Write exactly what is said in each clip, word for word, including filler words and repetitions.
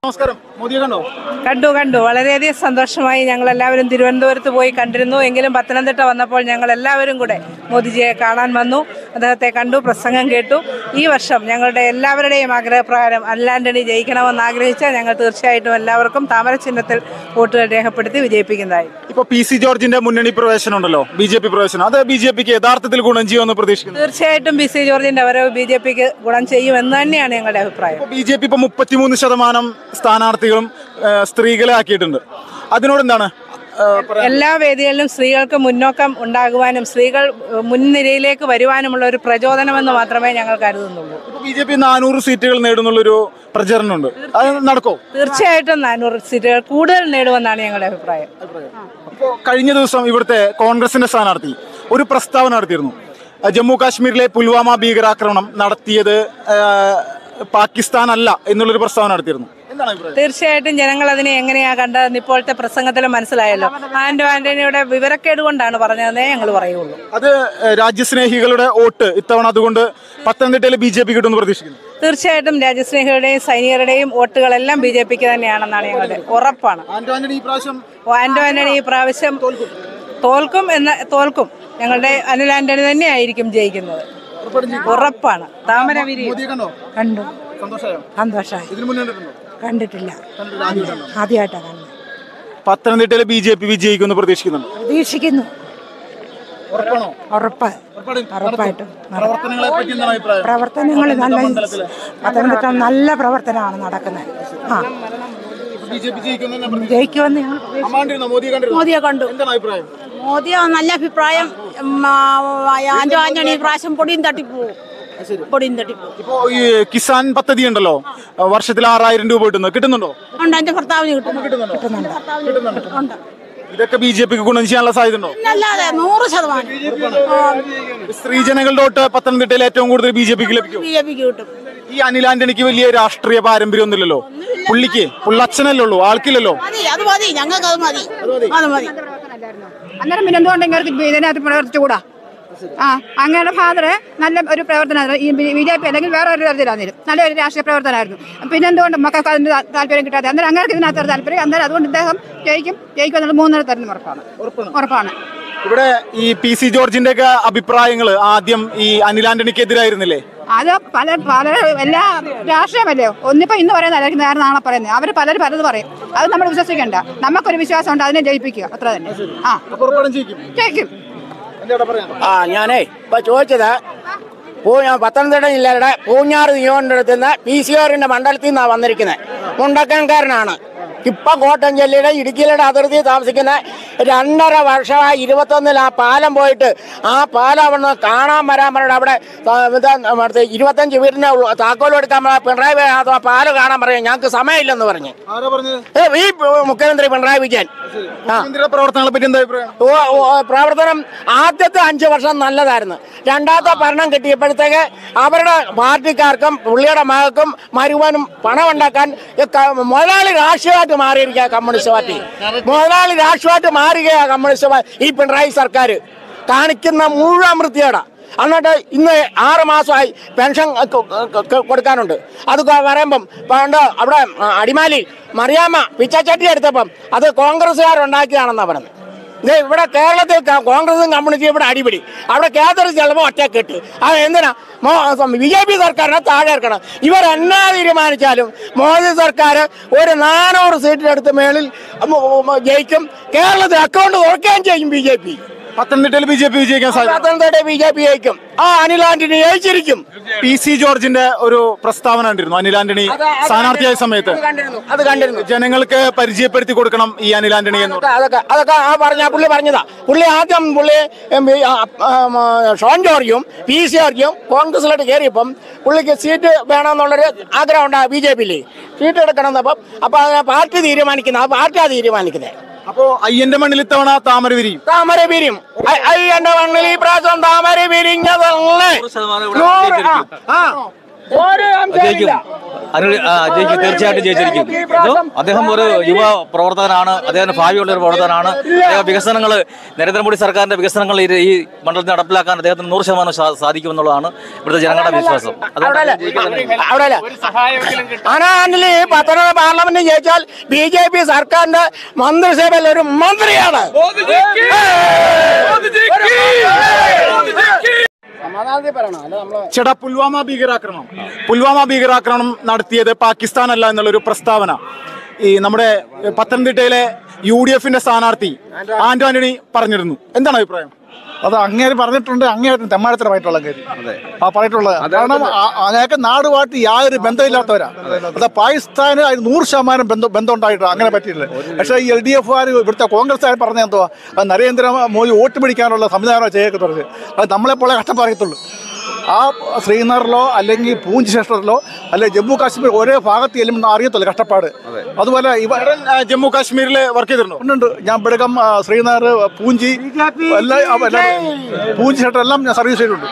നമസ്കാരം. മോദിയെ കണ്ടോ? കണ്ടു കണ്ടു വളരെയധികം സന്തോഷമായി. ഞങ്ങളെല്ലാവരും തിരുവനന്തപുരത്ത് പോയി കണ്ടിരുന്നു. എങ്കിലും പത്തനംതിട്ട വന്നപ്പോൾ ഞങ്ങൾ എല്ലാവരും കൂടെ മോദിജിയെ കാണാൻ വന്നു. അദ്ദേഹത്തെ കണ്ടു, പ്രസംഗം കേട്ടു. ഈ വർഷം ഞങ്ങളുടെ എല്ലാവരുടെയും ആഗ്രഹപ്രകാരം അനിൽ ആന്റണി ജയിക്കണമെന്ന് ആഗ്രഹിച്ചാൽ ഞങ്ങൾ തീർച്ചയായിട്ടും എല്ലാവർക്കും താമര ചിഹ്നത്തിൽ വോട്ടുകൾ രേഖപ്പെടുത്തി വിജയിപ്പിക്കുന്നതായി. ഇപ്പൊ പി സി ജോർജിന്റെ മുന്നണി പ്രവേശനം ഉണ്ടല്ലോ, ബി ജെ പി പ്രവേശനം, അത് ബി ജെ പിക്ക് യഥാർത്ഥത്തിൽ ഗുണം ചെയ്യുമെന്ന് പ്രതീക്ഷിക്കുന്നു. തീർച്ചയായിട്ടും പി സി ജോർജിന്റെ വരവ് ബി ജെ പിക്ക് ഗുണം ചെയ്യുമെന്ന് തന്നെയാണ് ഞങ്ങളുടെ അഭിപ്രായം. ബി ജെ പി ഇപ്പൊ മുപ്പത്തിമൂന്ന് ശതമാനം സ്ഥാനാർത്ഥികളും സ്ത്രീകളെ ആക്കിയിട്ടുണ്ട്. അതിനോട് എന്താണ്? എല്ലാ വേദികളിലും സ്ത്രീകൾക്ക് മുന്നോക്കം ഉണ്ടാകുവാനും സ്ത്രീകൾ മുൻനിരയിലേക്ക് വരുവാനുമുള്ള ഒരു പ്രചോദനമെന്ന് മാത്രമേ ഞങ്ങൾ കരുതുന്നുള്ളൂ. ബി ജെ പി നാനൂറ് സീറ്റുകൾ നേടുന്നുള്ളൊരു പ്രചരണമുണ്ട്, അത് നടക്കോ? തീർച്ചയായിട്ടും നാനൂറ് സീറ്റുകൾ കൂടുതൽ നേടുമെന്നാണ് ഞങ്ങളുടെ അഭിപ്രായം. ഇപ്പോൾ കഴിഞ്ഞ ദിവസം ഇവിടുത്തെ കോൺഗ്രസിന്റെ സ്ഥാനാർത്ഥി ഒരു പ്രസ്താവന നടത്തിയിരുന്നു. ജമ്മു കാശ്മീരിലെ പുൽവാമ ഭീകരാക്രമണം നടത്തിയത് പാകിസ്ഥാൻ അല്ല എന്നുള്ളൊരു പ്രസ്താവന നടത്തിയിരുന്നു. തീർച്ചയായിട്ടും ജനങ്ങൾ അതിനെ എങ്ങനെയാ കണ്ടതെന്ന് ഇപ്പോഴത്തെ പ്രസംഗത്തിൽ മനസ്സിലായല്ലോ. ആന്റോ ആന്റണിയുടെ വിവരക്കേട് കൊണ്ടാണ് പറഞ്ഞതെന്നേ ഞങ്ങൾ പറയുള്ളൂ. അത് രാജ്യസ്നേഹികളുടെ വോട്ട് ഇത്തവണ അതുകൊണ്ട് പത്തനംതിട്ടയിൽ ബി ജെ പി കിട്ടുമെന്ന് പ്രതീക്ഷിക്കുന്നു. തീർച്ചയായിട്ടും രാജ്യസ്നേഹികളുടെയും സൈനികരുടെയും വോട്ടുകളെല്ലാം ബി ജെ പിക്ക് തന്നെയാണെന്നാണ് ഞങ്ങളുടെ ഉറപ്പാണ്. ആന്റോ ആന്റണി ഈ പ്രാവശ്യം തോൽക്കും എന്ന തോൽക്കും ഞങ്ങളുടെ അനിൽ ആന്റണി തന്നെ ആയിരിക്കും ജയിക്കുന്നത്, ഉറപ്പാണ്. താമര കണ്ടു, സന്തോഷമായി. കണ്ടിട്ടില്ല, ആദ്യമായിട്ടാണ് കാണുന്നത്. പത്തനംതിട്ടയിലെ ബി ജെ പി വിജയിക്കുമെന്ന് പ്രതീക്ഷിക്കുന്നുണ്ട്. പ്രതീക്ഷിക്കുന്നു, ഉറപ്പ് ഉറപ്പായിട്ടും. പ്രവർത്തനങ്ങൾ നല്ല പത്തനംതിട്ട നല്ല പ്രവർത്തനമാണ് നടക്കുന്നത്. ആ ജയിക്കുമെന്ന് മോദിയെ കണ്ടു. മോദിയെ നല്ല അഭിപ്രായം. ആന്റോ ആന്റണി പ്രാവശ്യം പൊടിയും തട്ടിപ്പോവും. ഇപ്പോ ഈ കിസാൻ പദ്ധതി ഉണ്ടല്ലോ, വർഷത്തിൽ ആറായിരം രൂപ കിട്ടുന്നു, കിട്ടുന്നുണ്ടോ? ഉണ്ട്, എന്റെ ഭർത്താവിന് കിട്ടുന്നുണ്ട്. ഇതൊക്കെ ബി ജെ പിക്ക് ഗുണം ചെയ്യാനുള്ള സാധ്യത ഉണ്ടോ? അല്ലാതെ നൂറ് ശതമാനം. സ്ത്രീജനങ്ങളുടെ വോട്ട് പത്തനംതിട്ടയിൽ ഏറ്റവും കൂടുതൽ ബി ജെ പിക്ക് ലഭിക്കും. ബി ജെ പിക്ക് കിട്ടും. ഈ അനിൽ ആന്റണിക്ക് വലിയ രാഷ്ട്രീയ പാരമ്പര്യം ഒന്നുമില്ലല്ലോ. പുള്ളിക്ക് പുള്ളച്ഛനല്ലേ ഉള്ളൂ, ആൾക്കില്ലല്ലോ. അത് മതി, ഞങ്ങൾക്ക് അത് മതി, അത് മതി. അന്നേരം പിന്നെ എന്തുകൊണ്ട് ഇങ്ങനെ ഇതിനകത്ത് പ്രവർത്തിച്ചുകൂടാ? ആ അങ്ങയുടെ ഫാദർ നല്ല ഒരു പ്രവർത്തനമായിരുന്നു. ഈ ബി ജെ പി അല്ലെങ്കിൽ വേറെ ഒരു തരത്തിലാണെങ്കിലും നല്ലൊരു രാഷ്ട്രീയ പ്രവർത്തനമായിരുന്നു. പിന്നെ എന്തുകൊണ്ട് മക്കൾക്ക് അതിന് താല്പര്യം കിട്ടാതെ? അന്നേരം അങ്ങനെ ഇതിനകത്ത് ഒരു താല്പര്യം. അന്നേരം അതുകൊണ്ട് ഇദ്ദേഹം ജയിക്കും ജയിക്കും എന്നുള്ള മൂന്നര തരുന്ന ഉറപ്പാണ് ഉറപ്പാണ് ഇവിടെ ഈ പി സി ജോർജിന്റെ ഒക്കെ അഭിപ്രായങ്ങൾ ആദ്യം ഈ അനിൽ ആന്റണിക്കെതിരായിരുന്നില്ലേ? അത് പല പല എല്ലാ രാഷ്ട്രീയമല്ലേ. ഒന്നിപ്പോ ഇന്ന് പറയുന്നതായിരിക്കും നേരെ നാളെ പറയുന്നത്. അവർ പലരും പലത് പറയും, അത് നമ്മൾ വിശ്വസിക്കണ്ട. നമുക്കൊരു വിശ്വാസം ഉണ്ട്, അതിനെ ജയിപ്പിക്കുക, അത്ര തന്നെ. ആ ജയിക്കും. ആ ഞാനേ ഇപ്പൊ ചോദിച്ചത് പത്തനംതിട്ട ജില്ലയുടെ പൂഞ്ഞാറ് നിയോജകമണ്ഡലത്തിൽ നിന്ന് പി സി ആറിന്റെ മണ്ഡലത്തിൽ നിന്നാണ് വന്നിരിക്കുന്നത്. മുണ്ടക്കൻകാരനാണ്. ഇപ്പൊ കോട്ടയം ജില്ലയുടെ ഇടുക്കിയിലെ അതിർത്തി താമസിക്കുന്ന രണ്ടര വർഷമായി ഇരുപത്തൊന്നിൽ ആ പാലം പോയിട്ട് ആ പാലം അവിടെ കാണാൻ വരാൻ പറഞ്ഞിട്ട് അവിടെ ഇരുപത്തഞ്ച് വീടിനെ താക്കോലും എടുക്കാൻ പിണറായി ആ പാലം കാണാൻ പറയാം. ഞങ്ങൾക്ക് സമയമില്ലെന്ന് പറഞ്ഞ് ഈ മുഖ്യമന്ത്രി പിണറായി വിജയൻ. പ്രവർത്തനങ്ങളെ പറ്റി എന്താ അഭിപ്രായം? പ്രവർത്തനം ആദ്യത്തെ അഞ്ചു വർഷം നല്ലതായിരുന്നു. രണ്ടാമത്തെ ഭരണം കിട്ടിയപ്പോഴത്തേക്ക് അവരുടെ പാർട്ടിക്കാർക്കും പുള്ളിയുടെ മകൾക്കും മരുവാനും പണം ഉണ്ടാക്കാൻ മുതലാളി രാഷ്ട്രീയമായിട്ട് മാറിയിരിക്കുക കമ്മ്യൂണിസ്റ്റ് പാർട്ടി. മുതലാളി രാഷ്ട്രീയമായിട്ട് മാറുകയാ കമ്മ്യൂണിസ്റ്റ് പാർട്ടി. ഈ പിണറായി സർക്കാർ കാണിക്കുന്ന മുഴുവൻ വൃത്തിയോടാ. എന്നിട്ട് ഇന്ന് ആറ് മാസമായി പെൻഷൻ കൊടുക്കാനുണ്ട്. അത് പറയുമ്പം പണ്ട് അവിടെ അടിമാലി മറിയാമ്മ പിച്ചച്ചട്ടി എടുത്തപ്പം അത് കോൺഗ്രസ്സുകാരുണ്ടാക്കിയാണെന്നാണ് പറഞ്ഞത്. ഇത് ഇവിടെ കേരളത്തിൽ കോൺഗ്രസും കമ്മ്യൂണിസ്റ്റും ഇവിടെ അടിപിടി. അവിടെ കേന്ദ്രത്തിൽ ചിലപ്പോൾ ഒറ്റക്കെട്ട്. അത് എന്തിനാ ബി ജെ പി സർക്കാരിനെ താഴെ ഇറക്കണം. ഇവരെന്നാ തീരുമാനിച്ചാലും മോദി സർക്കാർ ഒരു നാനൂറ് സീറ്റിനടുത്ത് മേളിൽ ജയിക്കും. കേരളത്തിൽ അക്കൗണ്ട് തുറക്കുകയും ചെയ്യും ബി ജെ പി. പത്തനംതിട്ടയിൽ ബി ജെ പി വിജയിക്കാൻ സാധ്യത. പത്തനംതിട്ട ബി ജെ പി ജയിക്കും. ആ അനിൽ ആന്റണി ജയിച്ചിരിക്കും. പി സി ജോർജിന്റെ ഒരു പ്രസ്താവന കണ്ടിരുന്നു അനിൽ ആന്റണി സ്ഥാനാർത്ഥിയായ സമയത്ത്. അത് കണ്ടിരുന്നു. ജനങ്ങൾക്ക് പരിചയപ്പെടുത്തി കൊടുക്കണം ഈ അനിൽ ആന്റണി എന്ന്. അതൊക്കെ അതൊക്കെ ആ പറഞ്ഞ പുള്ളി പറഞ്ഞതാ. പുള്ളി ആദ്യം പുള്ളി ഷോൺ ജോർജും പി സി ജോർജും കോൺഗ്രസിലോട്ട് കയറിയപ്പം പുള്ളിക്ക് സീറ്റ് വേണമെന്നുള്ളൊരു ആഗ്രഹം ഉണ്ടാകും ബി ജെ പിയിൽ സീറ്റ് എടുക്കണമെന്നപ്പം. അപ്പൊ പാർട്ടി തീരുമാനിക്കുന്ന ആ പാർട്ടിയാണ് തീരുമാനിക്കുന്നത്. അപ്പോ അയ്യന്റെ മണ്ണിൽ ഇത്തവണ താമര വിരിയും. താമര വിരിയും. അയ്യന്റെ മണ്ണിൽ ഈ പ്രാവശ്യം താമര വിരിഞ്ഞതല്ലേ. ജയിക്കും ജയിക്കും തീർച്ചയായിട്ടും ജയിച്ചിരിക്കും. അദ്ദേഹം ഒരു യുവ പ്രവർത്തകനാണ്, അദ്ദേഹത്തിന് ഭാവിയുള്ള ഒരു പ്രവർത്തകനാണ്. അദ്ദേഹം വികസനങ്ങൾ നരേന്ദ്രമോദി സർക്കാരിന്റെ വികസനങ്ങൾ ഈ മണ്ഡലത്തിൽ നടപ്പിലാക്കാൻ അദ്ദേഹത്തിന് നൂറ് ശതമാനം സാധിക്കുമെന്നുള്ളതാണ് ഇവിടുത്തെ ജനങ്ങളുടെ വിശ്വാസം. പത്തനംതിട്ട പാർലമെന്റ് ജയിച്ചാൽ ബി ജെ പി സർക്കാരിന്റെ മന്ത്രിസഭയിൽ ഒരു മന്ത്രിയാണ്. ചേട്ടാ, പുൽവാമ ഭീകരാക്രമണം പുൽവാമ ഭീകരാക്രമണം നടത്തിയത് പാകിസ്ഥാൻ അല്ല എന്നുള്ളൊരു പ്രസ്താവന ഈ നമ്മുടെ പത്തനംതിട്ടയിലെ യു ഡി എഫിന്റെ സ്ഥാനാർത്ഥി ആന്റോ ആന്റണി പറഞ്ഞിരുന്നു. എന്താണ് അഭിപ്രായം? അത് അങ്ങേര് പറഞ്ഞിട്ടുണ്ട്, അങ്ങേയറ്റം തെമ്മാടത്തരമായിട്ടുള്ള കാര്യം ആ പറഞ്ഞിട്ടുള്ളത്. കാരണം അങ്ങനെയൊക്കെ നാടുമായിട്ട് യാതൊരു ബന്ധമില്ലാത്തവരാ. അത് പാകിസ്ഥാന് അതിന് നൂറ് ശതമാനം ബന്ധം ബന്ധം ഉണ്ടായിട്ടോ അങ്ങനെ പറ്റിയില്ല. പക്ഷേ ഈ എൽ ഡി എഫുകാർ ഇവിടുത്തെ കോൺഗ്രസ്സുകാർ പറഞ്ഞ എന്തുവാ, അത് നരേന്ദ്രമോദി വോട്ട് പിടിക്കാനുള്ള സംവിധാനം ചെയ്യൊക്കെ തുടങ്ങി. അത് നമ്മളെപ്പോലെ കഷ്ടപ്പാടത്തുള്ളൂ. ആ ശ്രീനഗറിലോ അല്ലെങ്കിൽ പൂഞ്ച് സെക്ടറിലോ അല്ലെങ്കിൽ ജമ്മു കാശ്മീർ ഒരേ ഭാഗത്ത് ചെല്ലുമ്പോൾ അറിയത്തുള്ളൂ കഷ്ടപ്പാട്. അതുപോലെ ഇവ ജമ്മു കാശ്മീരിൽ വർക്ക് ചെയ്തിട്ടുണ്ടോ? ഉണ്ട്. ഞാൻ ബെടകം, ശ്രീനഗർ, പൂഞ്ചി എല്ലാം പൂഞ്ച് സെക്ടർ എല്ലാം ഞാൻ സർവീസ് ചെയ്തിട്ടുണ്ട്.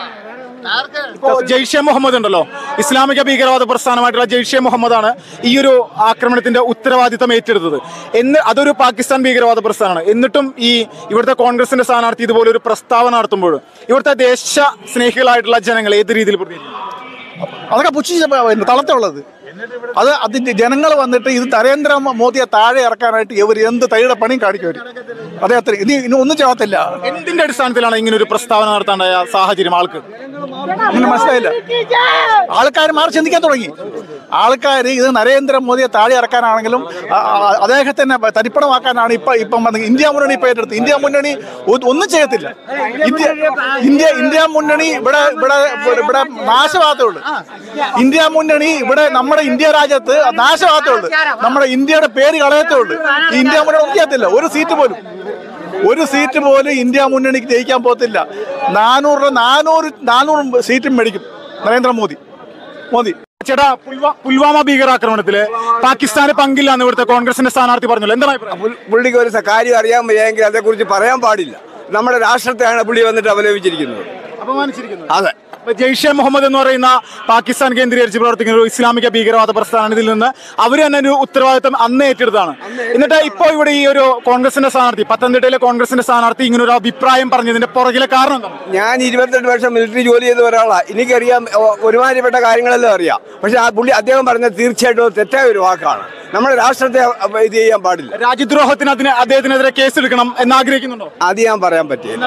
ജെയ്ഷെ മുഹമ്മദ് ഉണ്ടല്ലോ, ഇസ്ലാമിക ഭീകരവാദ പ്രസ്ഥാനമായിട്ടുള്ള ജെയ്ഷെ മുഹമ്മദാണ് ഈ ഒരു ആക്രമണത്തിന്റെ ഉത്തരവാദിത്തം ഏറ്റെടുത്തത്. എന്ന് അതൊരു പാകിസ്ഥാൻ ഭീകരവാദ പ്രസ്ഥാനമാണ്. എന്നിട്ടും ഈ ഇവിടുത്തെ കോൺഗ്രസിന്റെ സ്ഥാനാർത്ഥി ഇതുപോലെ ഒരു പ്രസ്താവന നടത്തുമ്പോൾ ഇവിടുത്തെ ദേശ സ്നേഹികളായിട്ടുള്ള ജനങ്ങൾ ഏത് രീതിയിൽ പ്രതികരിക്കും? അതൊക്കെ പുച്ഛിച്ച തളത്തുള്ളത്. അത് അതിന്റെ ജനങ്ങൾ വന്നിട്ട് ഇത് നരേന്ദ്രമോദിയെ താഴെ ഇറക്കാനായിട്ട് ഇവർ എന്ത് തൈയുടെ പണിയും കാണിക്കും. അദ്ദേഹത്തിന് ഇനി ഇനി ഒന്നും ചെയ്യത്തില്ല. എന്തിന്റെ അടിസ്ഥാനത്തിലാണ് ഇങ്ങനെ ഒരു പ്രസ്താവന നടത്താണ്ടായ സാഹചര്യം? ആൾക്ക് അങ്ങനെ മനസ്സിലായില്ല. ആൾക്കാർ മാറി ചിന്തിക്കാൻ തുടങ്ങി. ആൾക്കാർ ഇത് നരേന്ദ്രമോദിയെ താഴെ ഇറക്കാനാണെങ്കിലും അദ്ദേഹത്തിനെ തരിപ്പണമാക്കാനാണ് ഇപ്പൊ ഇപ്പം വന്നത്. ഇന്ത്യ മുന്നണി ഇപ്പൊ ഏറ്റെടുത്ത്. ഇന്ത്യ മുന്നണി ഒന്നും ചെയ്യത്തില്ല. ഇന്ത്യ ഇന്ത്യ ഇന്ത്യ മുന്നണി ഇവിടെ ഇവിടെ ഇവിടെ നാശമാകത്തേ ഉള്ളൂ. ഇന്ത്യ മുന്നണി ഇവിടെ നമ്മുടെ ഇന്ത്യ രാജ്യത്ത് നാശമാകത്തേ ഉള്ളൂ. നമ്മുടെ ഇന്ത്യയുടെ പേര് കളയത്തേ ഉള്ളൂ. ഇന്ത്യ മുന്നണി ഒന്നും ചെയ്യത്തില്ല. ഒരു സീറ്റ് പോലും ഒരു സീറ്റ് പോലും ഇന്ത്യ മുന്നണിക്ക് ജയിക്കാൻ പോകത്തില്ല. നാനൂറ് നാനൂറ് നാനൂറ് സീറ്റും മേടിക്കും നരേന്ദ്രമോദി മോദി. ചേട്ടാ, പുൽവാമ ഭീകരാക്രമണത്തില് പാകിസ്ഥാന് പങ്കില്ല എന്ന് ഇവിടുത്തെ കോൺഗ്രസിന്റെ സ്ഥാനാർത്ഥി പറഞ്ഞല്ലോ. എന്താണ് പുള്ളിക്ക് ഒരു കാര്യം അറിയാൻ വയ്യെങ്കിൽ അതേക്കുറിച്ച് പറയാൻ പാടില്ല. നമ്മുടെ രാഷ്ട്രത്തെയാണ് പുള്ളി വന്നിട്ട് അപലപിച്ചിരിക്കുന്നത്, അപമാനിച്ചിരിക്കുന്നത്. അതെ. ജെയ്ഷെ മുഹമ്മദ് എന്ന് പറയുന്ന പാകിസ്ഥാൻ കേന്ദ്രീകരിച്ച് പ്രവർത്തിക്കുന്ന ഒരു ഇസ്ലാമിക ഭീകരവാദ പ്രസ്ഥാനം ഇതിൽ നിന്ന് അവർ തന്നെ ഒരു ഉത്തരവാദിത്തം അന്ന് ഏറ്റെടുത്താണ്. എന്നിട്ട് ഇപ്പോൾ ഇവിടെ ഈ ഒരു കോൺഗ്രസിന്റെ സ്ഥാനാർത്ഥി, പത്തനംതിട്ടയിലെ കോൺഗ്രസിന്റെ സ്ഥാനാർത്ഥി ഇങ്ങനെ ഒരു അഭിപ്രായം പറഞ്ഞതിന്റെ പുറകിലെ കാരണം എന്താണ്? ഞാൻ ഇരുപത്തെട്ട് വർഷം മിലിറ്ററി ജോലി ചെയ്ത ഒരാളാണ്. എനിക്കറിയാം, ഒരുമാതിരിപ്പെട്ട കാര്യങ്ങളെല്ലാം അറിയാം. പക്ഷെ ആ പുള്ളി അദ്ദേഹം പറഞ്ഞത് തീർച്ചയായിട്ടും തെറ്റായ ഒരു വാക്കാണ്. നമ്മുടെ രാഷ്ട്രത്തെ ഇത് ചെയ്യാൻ പാടില്ല. രാജ്യദ്രോഹത്തിന് അതിന് അദ്ദേഹത്തിനെതിരെ കേസെടുക്കണം എന്ന് ആഗ്രഹിക്കുന്നുണ്ടോ? അത് ഞാൻ പറയാൻ പറ്റില്ല.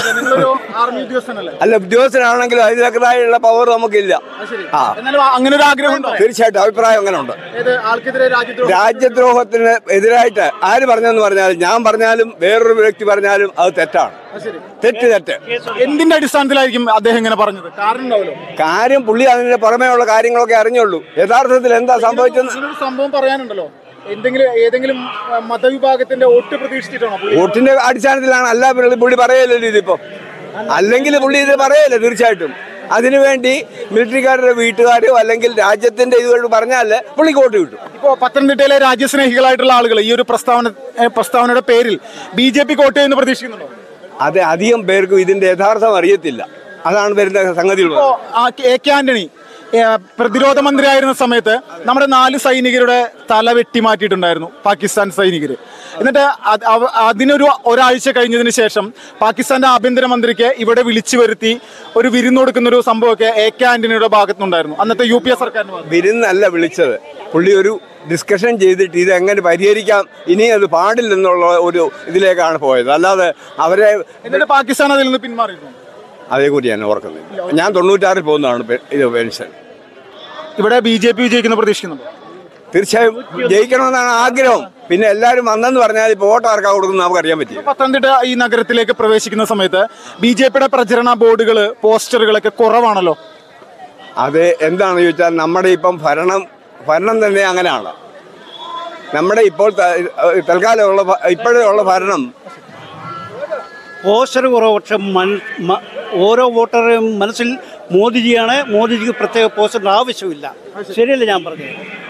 അല്ല, ഉദ്യോഗസ്ഥനാണെങ്കിലും അതിനേതായുള്ള പവർ നമുക്കില്ല. അങ്ങനെ ഒരു ആഗ്രഹം തീർച്ചയായിട്ടും അഭിപ്രായം അങ്ങനെ ഉണ്ട്. രാജ്യദ്രോഹത്തിന് എതിരായിട്ട് ആര് പറഞ്ഞെന്ന് പറഞ്ഞാലും, ഞാൻ പറഞ്ഞാലും വേറൊരു വ്യക്തി പറഞ്ഞാലും അത് തെറ്റാണ്. തെറ്റ് തെറ്റ്. എന്തിന്റെ അടിസ്ഥാനത്തിലായിരിക്കും അദ്ദേഹം ഇങ്ങനെ പറഞ്ഞത്? കാര്യം പുള്ളി അതിന്റെ പുറമേ ഉള്ള കാര്യങ്ങളൊക്കെ അറിഞ്ഞുള്ളൂ. യഥാർത്ഥത്തിൽ എന്താ സംഭവിച്ചത് സംഭവം പറയാനുണ്ടല്ലോ. എന്തെങ്കിലും ഏതെങ്കിലും മതവിഭാഗത്തിന്റെ വോട്ട് പ്രതീക്ഷിച്ചിട്ടാണോ? വോട്ടിന്റെ അടിസ്ഥാനത്തിലാണ്. അല്ല, പുള്ളി പറയല്ലോ ഇതിപ്പോ. അല്ലെങ്കിൽ പുള്ളി ഇത് പറയല്ലേ തീർച്ചയായിട്ടും. അതിനുവേണ്ടി മിലിറ്ററിക്കാരുടെ വീട്ടുകാരോ അല്ലെങ്കിൽ രാജ്യത്തിന്റെ ഇതുകൊണ്ട് പറഞ്ഞാൽ പുള്ളിക്ക് വോട്ട് കിട്ടും. ഇപ്പോൾ പത്തനംതിട്ടയിലെ രാജ്യസ്നേഹികളായിട്ടുള്ള ആളുകൾ ഈ ഒരു പ്രസ്താവന പ്രസ്താവനയുടെ പേരിൽ ബി ജെ പി വോട്ട് ചെയ്യുമെന്ന് പ്രതീക്ഷിക്കുന്നുണ്ടോ? അത് അധികം പേർക്കും ഇതിന്റെ യഥാർത്ഥം അറിയത്തില്ല. അതാണ് വരുന്ന സംഗതികൾ. എ കെ ആന്റണി പ്രതിരോധ മന്ത്രിയായിരുന്ന സമയത്ത് നമ്മുടെ നാല് സൈനികരുടെ തല വെട്ടി മാറ്റിയിട്ടുണ്ടായിരുന്നു പാകിസ്ഥാൻ സൈനികർ. എന്നിട്ട് അതിനൊരു ഒരാഴ്ച കഴിഞ്ഞതിന് ശേഷം പാകിസ്ഥാന്റെ ആഭ്യന്തരമന്ത്രിക്ക് ഇവിടെ വിളിച്ചു വരുത്തി ഒരു വിരുന്ന് കൊടുക്കുന്ന ഒരു സംഭവമൊക്കെ എ കെ ആന്റണിയുടെ ഭാഗത്തുനിന്നുണ്ടായിരുന്നു. അന്നത്തെ യു പി എ സർക്കാരിന് വിരുന്നല്ല വിളിച്ചത്. പുള്ളി ഒരു ഡിസ്കഷൻ ചെയ്തിട്ട് ഇത് എങ്ങനെ പരിഹരിക്കാം, ഇനി അത് പാടില്ലെന്നുള്ള ഒരു ഇതിലേക്കാണ് പോയത്. അല്ലാതെ അവരെ എന്നിട്ട് പാകിസ്ഥാൻ അതിൽ നിന്ന് പിന്മാറിയിരുന്നു. അതേക്കുറിച്ച് ഞാൻ ഓർക്കുന്നില്ല. ഞാൻ തൊണ്ണൂറ്റാറിൽ പോകുന്നതാണ് ഇത് പെൻഷൻ. ഇവിടെ ബി ജെ പി വിജയിക്കുന്ന പ്രതീക്ഷിക്കുന്നുണ്ടോ? തീർച്ചയായും ജയിക്കണമെന്നാണ് ആഗ്രഹം. പിന്നെ എല്ലാവരും വന്നെന്ന് പറഞ്ഞാൽ ഇപ്പോൾ വോട്ട് ആർക്കാ കൊടുക്കുന്നത് നമുക്ക് അറിയാൻ പറ്റും. പത്തനംതിട്ട ഈ നഗരത്തിലേക്ക് പ്രവേശിക്കുന്ന സമയത്ത് ബി ജെ പിയുടെ പ്രചരണ ബോർഡുകൾ, പോസ്റ്ററുകളൊക്കെ കുറവാണല്ലോ. അത് എന്താണെന്ന് ചോദിച്ചാൽ നമ്മുടെ ഇപ്പം ഭരണം ഭരണം തന്നെ അങ്ങനെയാണ്. നമ്മുടെ ഇപ്പോൾ തൽക്കാലമുള്ള ഇപ്പോഴേ ഉള്ള ഭരണം പോസ്റ്റർ കുറവ്. പക്ഷെ ഓരോ വോട്ടറുടെയും മനസ്സിൽ മോദിജിയാണ്. മോദിജിക്ക് പ്രത്യേക പോസ്റ്ററിൻ്റെ ആവശ്യമില്ല. ശരിയല്ലേ ഞാൻ പറഞ്ഞത്?